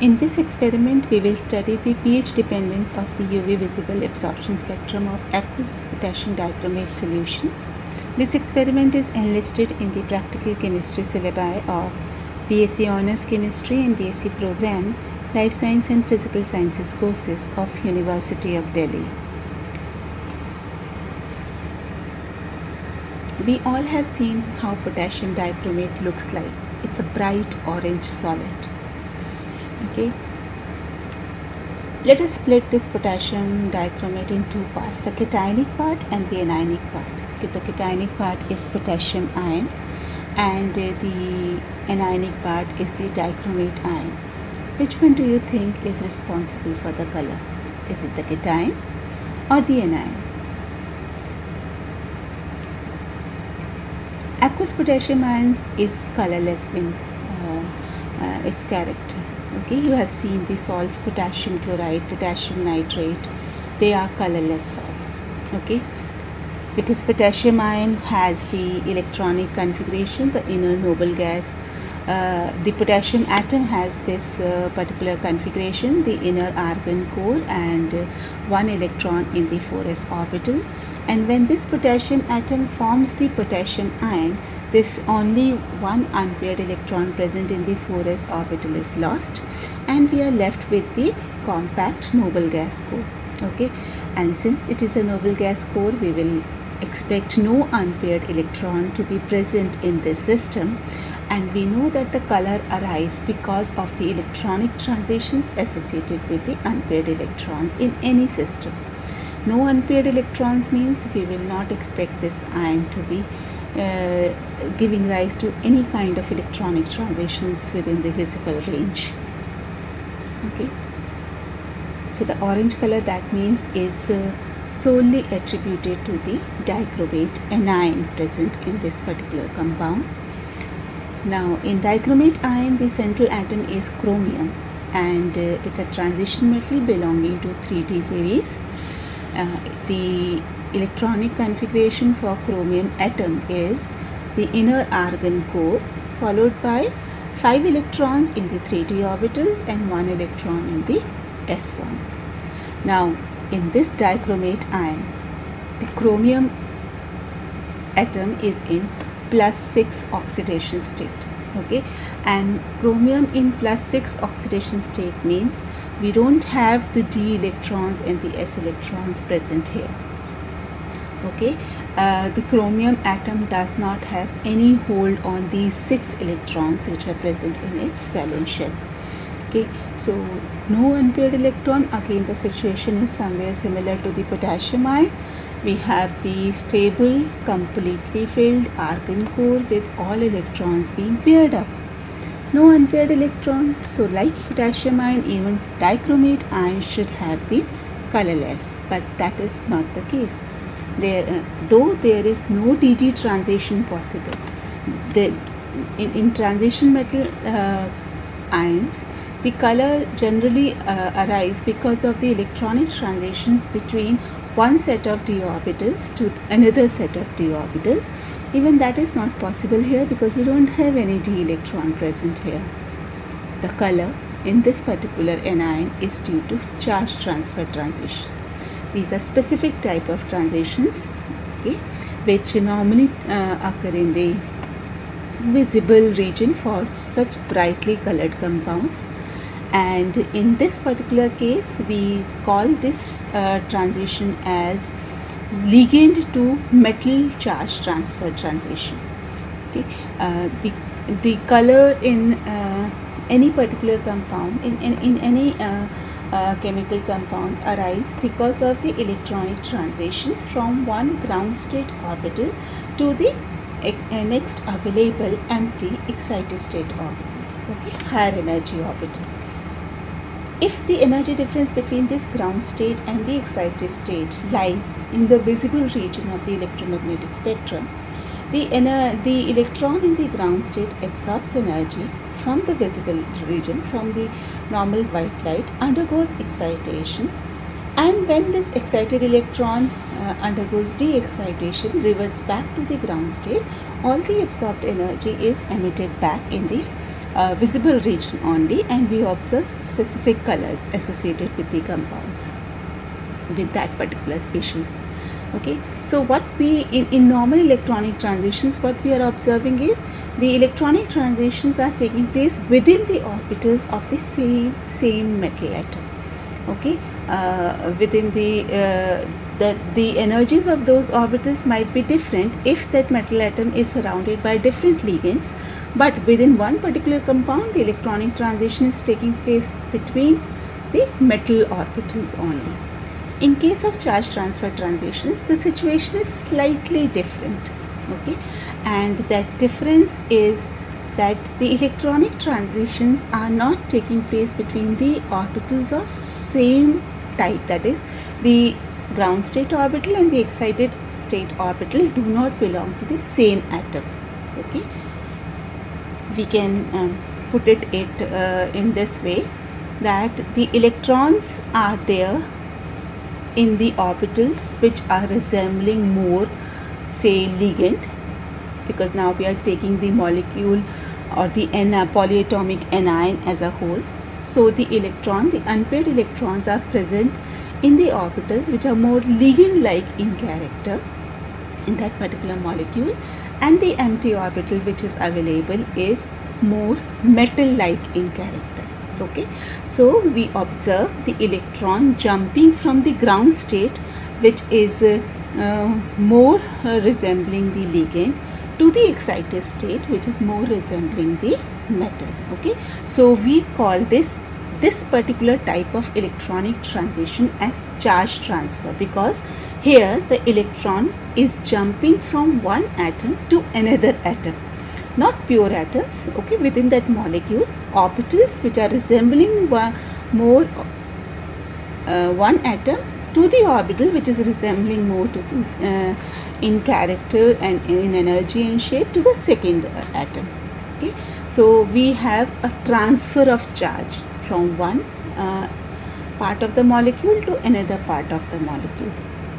In this experiment, we will study the pH dependence of the UV visible absorption spectrum of aqueous potassium dichromate solution. This experiment is enlisted in the practical chemistry syllabi of BSc Honours Chemistry and BSc Program, Life Science and Physical Sciences courses of University of Delhi. We all have seen how potassium dichromate looks like. It's a bright orange solid. Okay. Let us split this potassium dichromate in two parts, the cationic part and the anionic part. Okay, the cationic part is potassium ion and the anionic part is the dichromate ion. Which one do you think is responsible for the color? Is it the cation or the anion? Aqueous potassium ions is colorless in its character. Okay, you have seen the salts potassium chloride, potassium nitrate. They are colorless salts. Okay, because potassium ion has the electronic configuration, the inner noble gas. The potassium atom has this particular configuration, the inner argon core and one electron in the 4s orbital. And when this potassium atom forms the potassium ion, this only one unpaired electron present in the 4s orbital is lost and we are left with the compact noble gas core. Okay, and since it is a noble gas core, we will expect no unpaired electron to be present in this system, and we know that the color arises because of the electronic transitions associated with the unpaired electrons in any system. No unpaired electrons means we will not expect this ion to be giving rise to any kind of electronic transitions within the visible range. Okay, so the orange color, that means, is solely attributed to the dichromate anion present in this particular compound. Now in dichromate ion, the central atom is chromium and it's a transition metal belonging to 3D series. The electronic configuration for chromium atom is the inner argon core followed by 5 electrons in the 3d orbitals and 1 electron in the s1. Now in this dichromate ion, the chromium atom is in +6 oxidation state. Okay, and chromium in +6 oxidation state means we don't have the d electrons and the s electrons present here. Okay, the chromium atom does not have any hold on these 6 electrons which are present in its valence shell. Okay, so no unpaired electron. Again the situation is somewhere similar to the potassium ion. We have the stable, completely filled argon core with all electrons being paired up. No unpaired electron. So like potassium ion, even dichromate ion should have been colorless, but that is not the case. Though there is no DD transition possible, in transition metal ions, the color generally arises because of the electronic transitions between one set of d orbitals to another set of d orbitals. Even that is not possible here because we don't have any d electron present here. The color in this particular anion is due to charge transfer transition. These are specific type of transitions, okay, which normally occur in the visible region for such brightly colored compounds. And in this particular case, we call this transition as ligand to metal charge transfer transition. Okay, the color in any particular compound, in any chemical compound, arise because of the electronic transitions from one ground state orbital to the next available empty excited state orbital. Okay, higher energy orbital. If the energy difference between this ground state and the excited state lies in the visible region of the electromagnetic spectrum, the electron in the ground state absorbs energy from the visible region, from the normal white light, undergoes excitation, and when this excited electron undergoes de-excitation, reverts back to the ground state, all the absorbed energy is emitted back in the visible region only, and we observe specific colors associated with the compounds with that particular species. Okay, so what we in normal electronic transitions, what we are observing is the electronic transitions are taking place within the orbitals of the same metal atom. Okay, within the energies of those orbitals might be different if that metal atom is surrounded by different ligands, but within one particular compound the electronic transition is taking place between the metal orbitals only. In case of charge transfer transitions, the situation is slightly different. Okay, and that difference is that the electronic transitions are not taking place between the orbitals of same type, that is the ground state orbital and the excited state orbital do not belong to the same atom. Okay, we can put it in this way, that the electrons are there in the orbitals which are resembling more, say, ligand, because now we are taking the molecule or the polyatomic anion as a whole. So the unpaired electrons are present in the orbitals which are more ligand-like in character in that particular molecule, and the empty orbital which is available is more metal-like in character. Okay, so we observe the electron jumping from the ground state, which is more resembling the ligand, to the excited state, which is more resembling the metal. Okay, so we call this particular type of electronic transition as charge transfer, because here the electron is jumping from one atom to another atom, not pure atoms. Okay, within that molecule, orbitals which are resembling more one atom to the orbital which is resembling more to the, in character and in energy and shape, to the second atom. Okay, so we have a transfer of charge from one part of the molecule to another part of the molecule.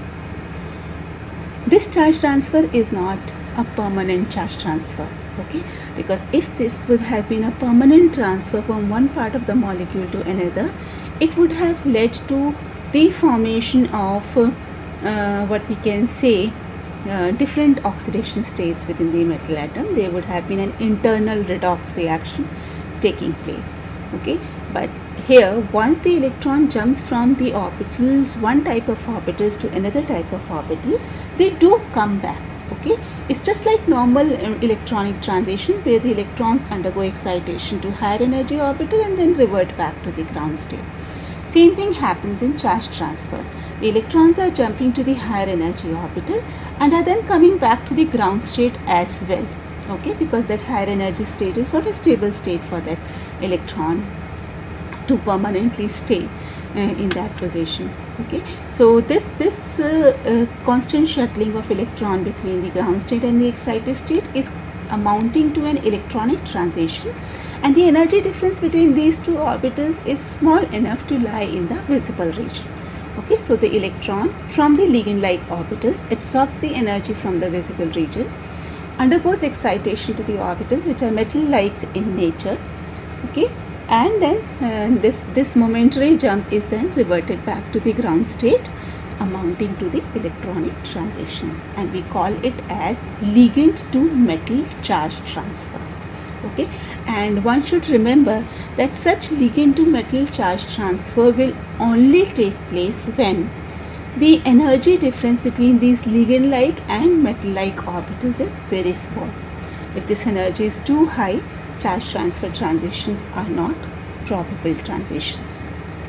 This charge transfer is not a permanent charge transfer. Okay, because if this would have been a permanent transfer from one part of the molecule to another, it would have led to the formation of what we can say different oxidation states within the metal atom. There would have been an internal redox reaction taking place. Okay, but here, once the electron jumps from the orbitals, one type of orbitals to another type of orbital, they do come back. Okay, it's just like normal electronic transition, where the electrons undergo excitation to higher energy orbital and then revert back to the ground state. Same thing happens in charge transfer. The electrons are jumping to the higher energy orbital and are then coming back to the ground state as well. Okay, because that higher energy state is not a stable state for that electron to permanently stay in that position. Okay, so this constant shuttling of electron between the ground state and the excited state is amounting to an electronic transition, and the energy difference between these two orbitals is small enough to lie in the visible region. Okay, so the electron from the ligand-like orbitals absorbs the energy from the visible region, undergoes excitation to the orbitals which are metal-like in nature. Okay, and then this momentary jump is then reverted back to the ground state, amounting to the electronic transitions, and we call it as ligand to metal charge transfer. Okay, and one should remember that such ligand to metal charge transfer will only take place when the energy difference between these ligand-like and metal-like orbitals is very small. If this energy is too high, charge transfer transitions are not probable transitions.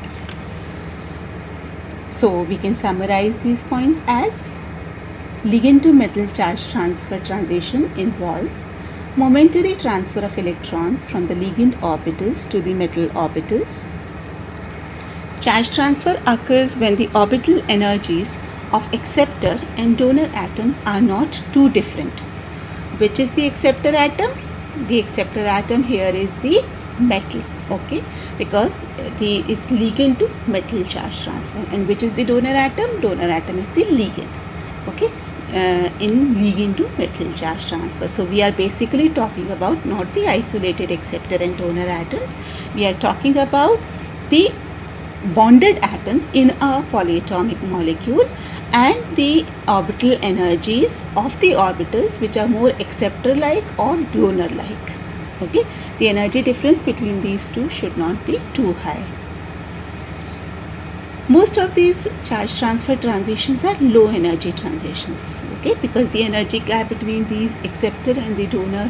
So we can summarize these points as: ligand to metal charge transfer transition involves momentary transfer of electrons from the ligand orbitals to the metal orbitals. Charge transfer occurs when the orbital energies of acceptor and donor atoms are not too different. Which is the acceptor atom? The acceptor atom here is the metal. Okay, because the is ligand to metal charge transfer. And which is the donor atom? Donor atom is the ligand. Okay, in ligand to metal charge transfer. So we are basically talking about not the isolated acceptor and donor atoms. We are talking about the bonded atoms in a polyatomic molecule and the orbital energies of the orbitals which are more acceptor-like or donor-like. Okay, the energy difference between these two should not be too high. Most of these charge transfer transitions are low energy transitions, okay, because the energy gap between these acceptor and the donor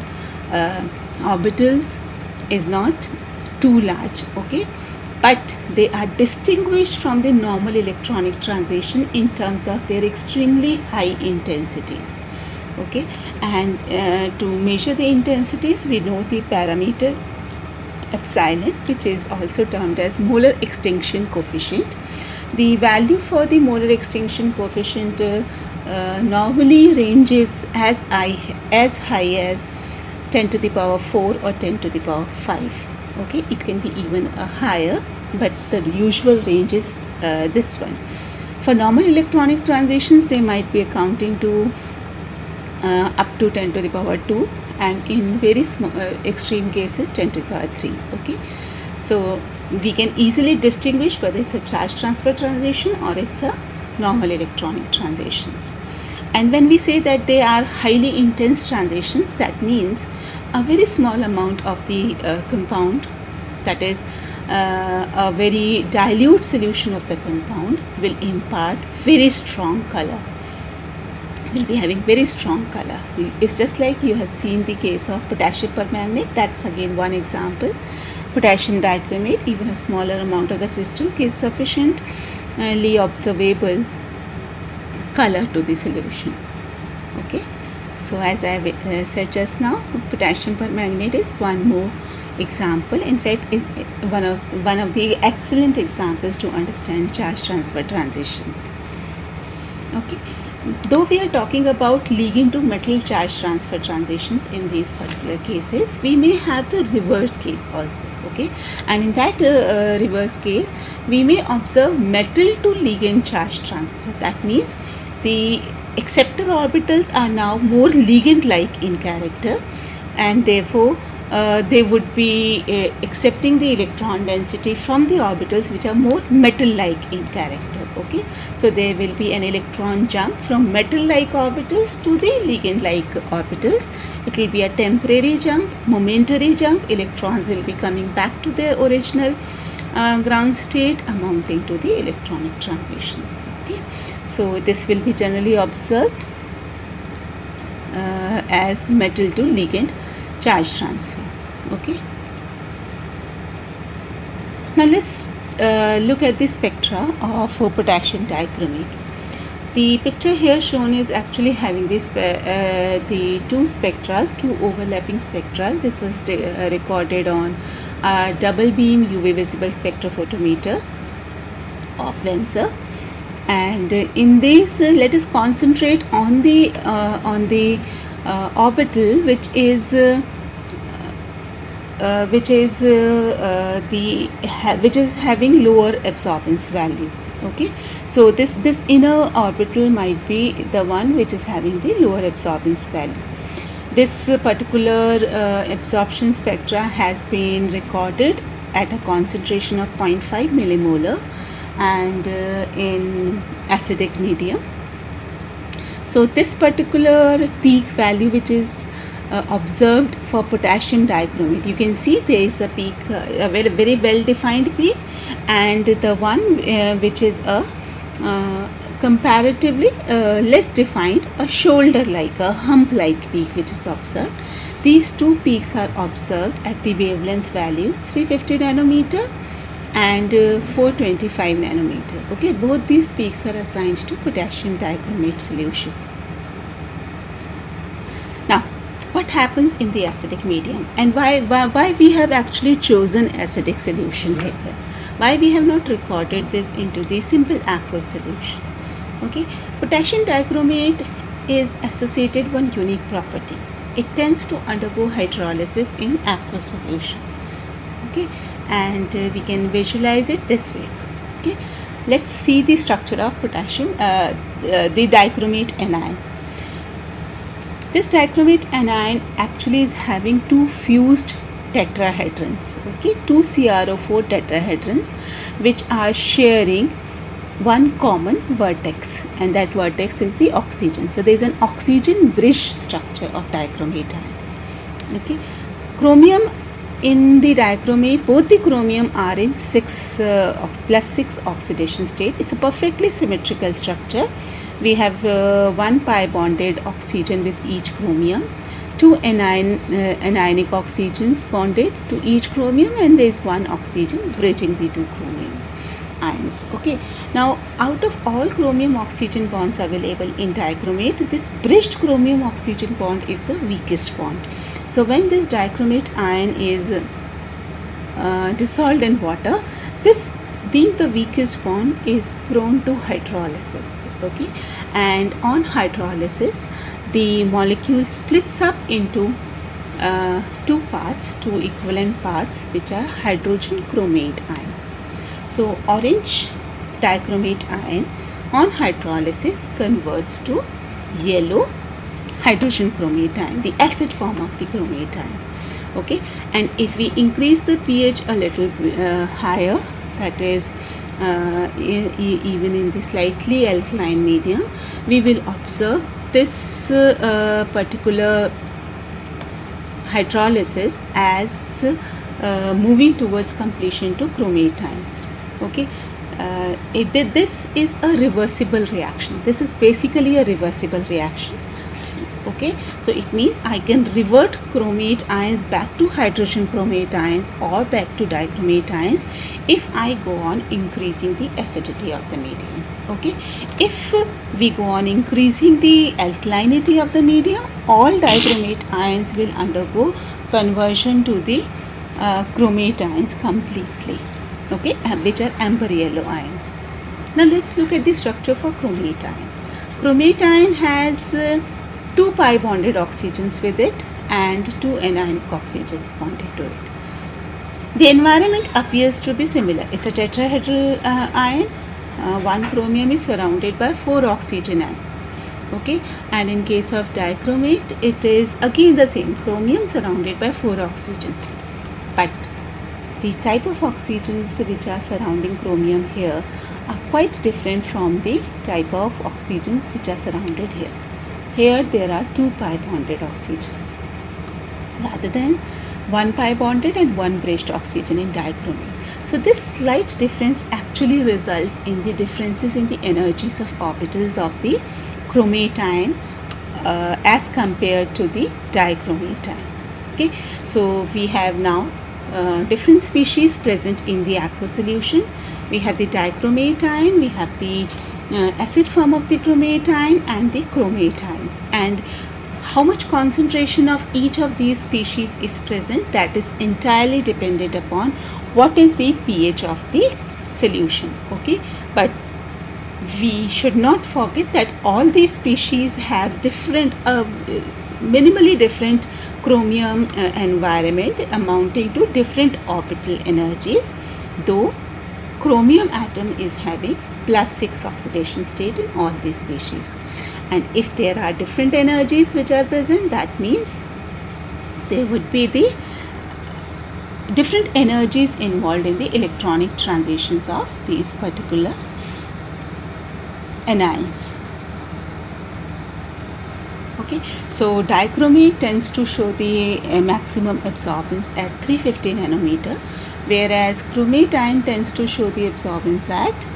orbitals is not too large, okay, but they are distinguished from the normal electronic transition in terms of their extremely high intensities, okay. And to measure the intensities, we know the parameter epsilon, which is also termed as molar extinction coefficient. The value for the molar extinction coefficient normally ranges as high as 10 to the power 4 or 10 to the power 5. Okay, it can be even higher, but the usual range is this one. For normal electronic transitions, they might be accounting to up to 10 to the power 2, and in very extreme cases 10 to the power 3. Okay, so we can easily distinguish whether it's a charge transfer transition or it's a normal electronic transitions. And when we say that they are highly intense transitions, that means a very small amount of the compound, that is a very dilute solution of the compound, will impart very strong color, will be having very strong color. It's just like you have seen the case of potassium permanganate. That's again one example. Potassium dichromate, even a smaller amount of the crystal gives sufficiently observable color to the solution. Okay, so as I said just now, potassium permanganate is one more example. In fact, is one of the excellent examples to understand charge transfer transitions. Okay, though we are talking about ligand to metal charge transfer transitions in these particular cases, we may have the reverse case also. Okay, and in that reverse case, we may observe metal to ligand charge transfer. That means the acceptor orbitals are now more ligand-like in character, and therefore they would be accepting the electron density from the orbitals which are more metal-like in character. Okay, so there will be an electron jump from metal-like orbitals to the ligand-like orbitals. It will be a temporary jump, momentary jump. Electrons will be coming back to their original ground state, amounting to the electronic transitions. Okay, so this will be generally observed as metal to ligand charge transfer. Okay, now let's look at the spectra of potassium dichromate. The picture here shown is actually having this the two spectra, two overlapping spectra. This was recorded on a double beam UV visible spectrophotometer of Venser. And in this, let us concentrate on the orbital which is having lower absorbance value. Okay, so this inner orbital might be the one which is having the lower absorbance value. This particular absorption spectra has been recorded at a concentration of 0.5 millimolar and in acidic medium. So this particular peak value which is observed for potassium dichromate, you can see there is a peak, a very well defined peak, and the one which is a comparatively less defined, a shoulder like, a hump like peak which is observed. These two peaks are observed at the wavelength values 350 nanometer and 425 nanometer. Okay, both these peaks are assigned to potassium dichromate solution. Now, what happens in the acidic medium, and why we have actually chosen acidic solution here? Why we have not recorded this into the simple aqueous solution? Okay, potassium dichromate is associated one unique property. It tends to undergo hydrolysis in aqueous solution. Okay, and we can visualize it this way. Okay, let's see the structure of potassium, the dichromate anion. This dichromate anion actually is having two fused tetrahedrons, okay, two CrO4 tetrahedrons which are sharing one common vertex, and that vertex is the oxygen. So there is an oxygen bridge structure of dichromate ion. Okay, chromium in the dichromate, both the chromium are in +6 oxidation state. It's a perfectly symmetrical structure. We have one pi bonded oxygen with each chromium, two anionic oxygens bonded to each chromium, and there is one oxygen bridging the two chromium ions. Okay, now out of all chromium oxygen bonds available in dichromate, this bridged chromium oxygen bond is the weakest bond. So when this dichromate ion is dissolved in water, this being the weakest bond is prone to hydrolysis. Okay, and on hydrolysis the molecule splits up into two equivalent parts, which are hydrogen chromate ions. So orange dichromate ion on hydrolysis converts to yellow hydrogen chromate ion, the acid form of the chromate ion. Okay, and if we increase the pH a little higher, that is even in the slightly alkaline medium, we will observe this particular hydrolysis as moving towards completion to chromate ions. Okay, this is a reversible reaction. This is basically a reversible reaction. Okay, so it means I can revert chromate ions back to hydrogen chromate ions or back to dichromate ions if I go on increasing the acidity of the medium. Okay, if we go on increasing the alkalinity of the medium, all dichromate ions will undergo conversion to the chromate ions completely. Okay, which are amber yellow ions. Now let's look at the structure for chromate ion. Chromate ion has two pi bonded oxygens with it and two anionic oxygens bonded to it. The environment appears to be similar. It's a tetrahedral ion. One chromium is surrounded by 4 oxygen atoms. Okay, and in case of dichromate, it is again the same, chromium surrounded by 4 oxygens. But the type of oxygens which are surrounding chromium here are quite different from the type of oxygens which are surrounded here. Here there are 2 pi bonded oxygens rather than 1 pi bonded and 1 bridged oxygen in dichromate. So this slight difference actually results in the differences in the energies of orbitals of the chromate ion as compared to the dichromate ion. Okay, so we have now different species present in the aqueous solution. We have the dichromate ion, we have the acid form of the chromate ion and the chromate ions, and how much concentration of each of these species is present, that is entirely dependent upon what is the pH of the solution. Okay, but we should not forget that all these species have different minimally different chromium environment amounting to different orbital energies, though chromium atom is having +6 oxidation state in all these species. And if there are different energies which are present, that means there would be the different energies involved in the electronic transitions of these particular anions. Okay, so dichromate tends to show the maximum absorbance at 350 nanometer, whereas chromate ion tends to show the absorbance at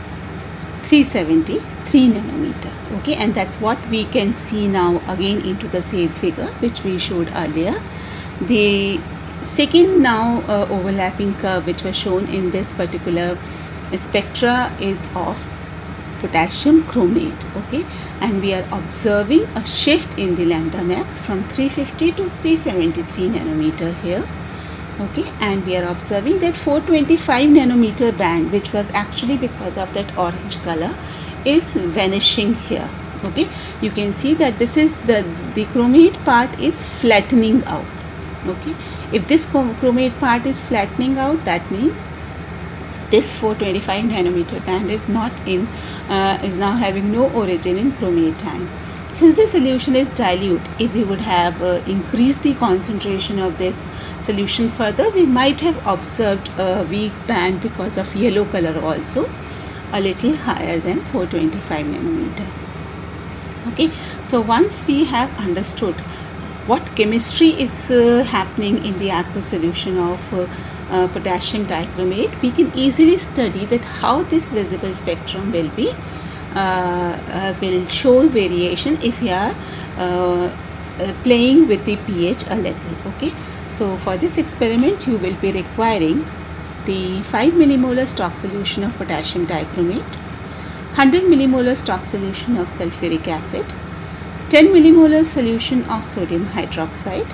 373 nanometer. Okay, and that's what we can see now again into the same figure which we showed earlier. The second now overlapping curve which was shown in this particular spectra is of potassium chromate. Okay, and we are observing a shift in the lambda max from 350 to 373 nanometer here. Okay, and we are observing that 425 nanometer band, which was actually because of that orange color, is vanishing here. Okay, you can see that this is the chromate part is flattening out. Okay, if this chromate part is flattening out, that means this 425 nanometer band is not in is now having no origin in chromate ion. Since the solution is dilute, if we would have increased the concentration of this solution further, we might have observed a weak band because of yellow color also, a little higher than 425 nanometer. Okay, so once we have understood what chemistry is happening in the aqueous solution of potassium dichromate, we can easily study that how this visible spectrum will be will show variation if we are playing with the pH a little. Okay, so for this experiment you will be requiring the 5 millimolar stock solution of potassium dichromate, 100 millimolar stock solution of sulfuric acid, 10 millimolar solution of sodium hydroxide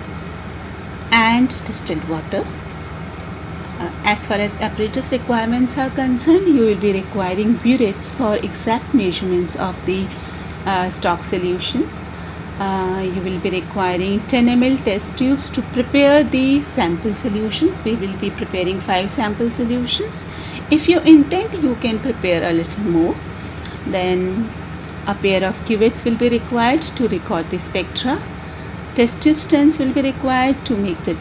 and distilled water. As far as apparatus requirements are concerned, you will be requiring burettes for exact measurements of the stock solutions. You will be requiring 10 ml test tubes to prepare the sample solutions. We will be preparing 5 sample solutions. If you intend, you can prepare a little more. Then a pair of cuvettes will be required to record the spectra. Test tube stands will be required to make the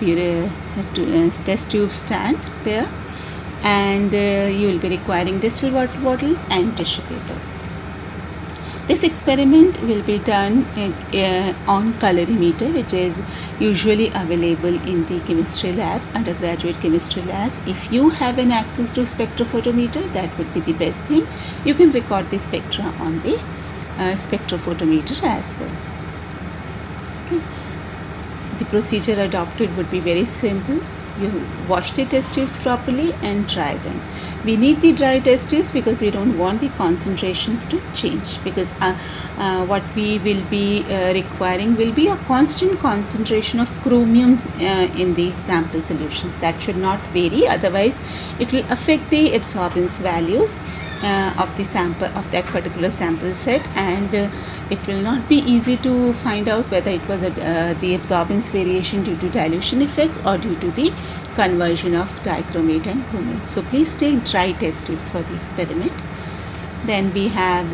test tube stand there, and you will be requiring distilled water bottles and tissue papers. This experiment will be done on colorimeter, which is usually available in the chemistry labs, undergraduate chemistry labs. If you have an access to spectrophotometer, that would be the best thing. You can record the spectra on the spectrophotometer as well. Okay. The procedure adopted would be very simple. You wash the test tubes properly and dry them. We need the dry test tubes because we don't want the concentrations to change, because what we will be requiring will be a constant concentration of chromium in the sample solutions. That should not vary, otherwise it will affect the absorbance values of the sample, of that particular sample set, and it will not be easy to find out whether it was the absorbance variation due to dilution effects or due to the conversion of dichromate and chromate. So please take dry test tubes for the experiment. Then we have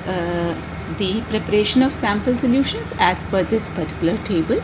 the preparation of sample solutions as per this particular table.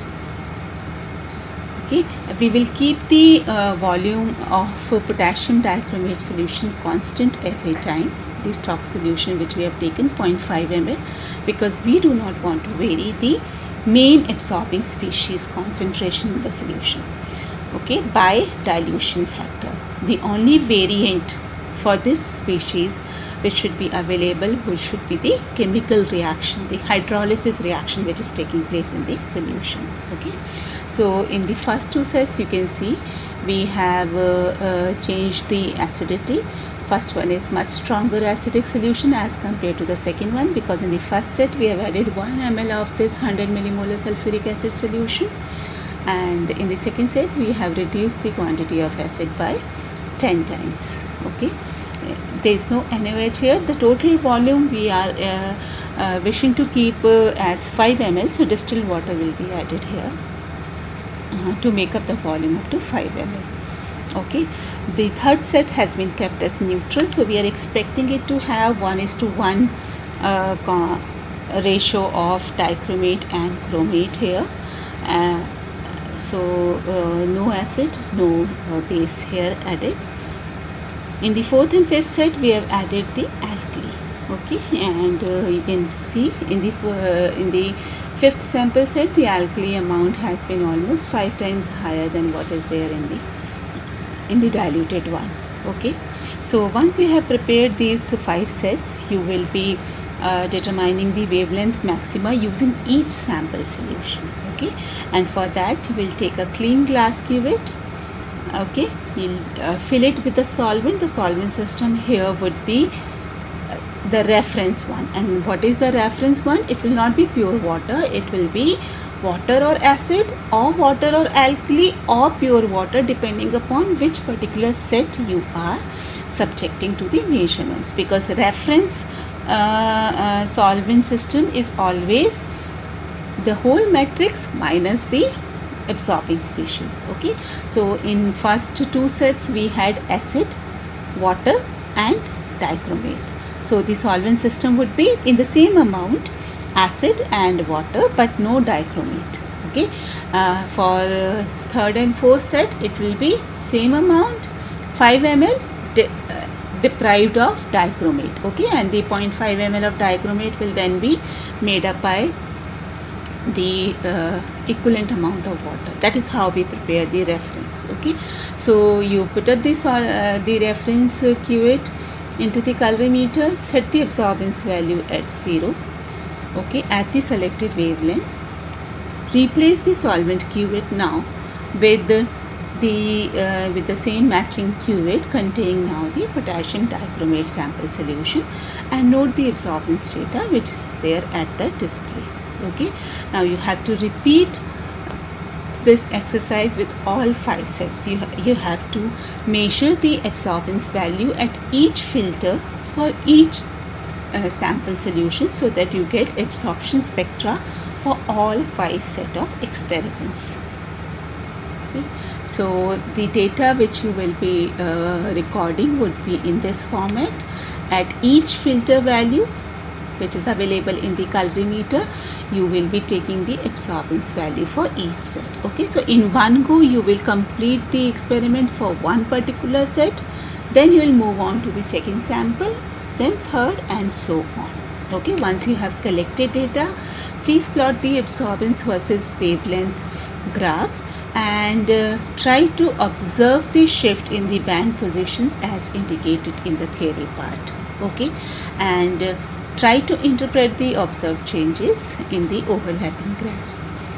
Okay, we will keep the volume of potassium dichromate solution constant every time. The stock solution which we have taken 0.5 ml, because we do not want to vary the main absorbing species concentration in the solution, okay, by dilution factor. The only variant for this species which should be available should be the chemical reaction, the hydrolysis reaction which is taking place in the solution. Okay, so in the first two sets you can see we have changed the acidity. First one is much stronger acidic solution as compared to the second one, because in the first set we have added 1 ml of this 100 millimolar sulfuric acid solution, and in the second set we have reduced the quantity of acid by 10 times. Okay, there is no NaOH here. The total volume we are wishing to keep as 5 ml, so distilled water will be added here to make up the volume up to 5 ml. Okay, the third set has been kept as neutral, so we are expecting it to have 1:1 ratio of dichromate and chromate here. No acid, no base here added. In the fourth and fifth set we have added the alkali. Okay, and you can see in the fifth sample set the alkali amount has been almost 5 times higher than what is there in the diluted one. Okay, so once you have prepared these 5 sets, you will be determining the wavelength maxima using each sample solution. Okay, and for that you will take a clean glass cuvette. Okay, you'll fill it with the solvent. The solvent system here would be the reference one. And what is the reference one? It will not be pure water, it will be water or acid, or water or alkali, or pure water, depending upon which particular set you are subjecting to the measurements, because reference solvent system is always the whole matrix minus the absorbing species. Okay, so in first 2 sets we had acid, water and dichromate. So the solvent system would be in the same amount, acid and water, but no dichromate. Okay, for third and fourth set it will be same amount, 5 ml deprived of dichromate. Okay, and the 0.5 ml of dichromate will then be made up by the equivalent amount of water. That is how we prepare the reference. Okay, so you put up this the reference cuvette into the colorimeter, set the absorbance value at 0. Okay, at the selected wavelength. Replace the solvent cuvette now with the same matching cuvette containing now the potassium dichromate sample solution, and note the absorbance data which is there at the display. Okay, now you have to repeat this exercise with all 5 sets. You have to measure the absorbance value at each filter for each sample solution, so that you get absorption spectra for all 5 set of experiments. Okay. So the data which you will be recording would be in this format. At each filter value which is available in the colorimeter, you will be taking the absorbance value for each set. Okay, so in one go you will complete the experiment for one particular set, then you will move on to the second sample, then third, and so on. Okay, once you have collected data, please plot the absorbance versus wavelength graph and try to observe the shift in the band positions as indicated in the theory part. Okay, and try to interpret the observed changes in the overlapping graphs.